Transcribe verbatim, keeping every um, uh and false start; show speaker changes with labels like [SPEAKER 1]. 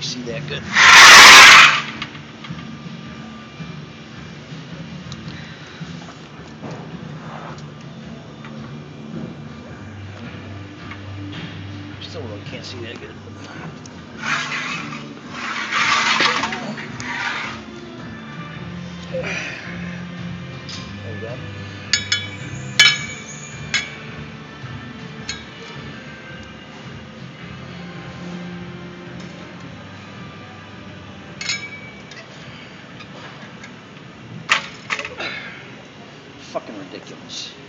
[SPEAKER 1] see that good. Still really can't see that good. There we go. Fucking ridiculous.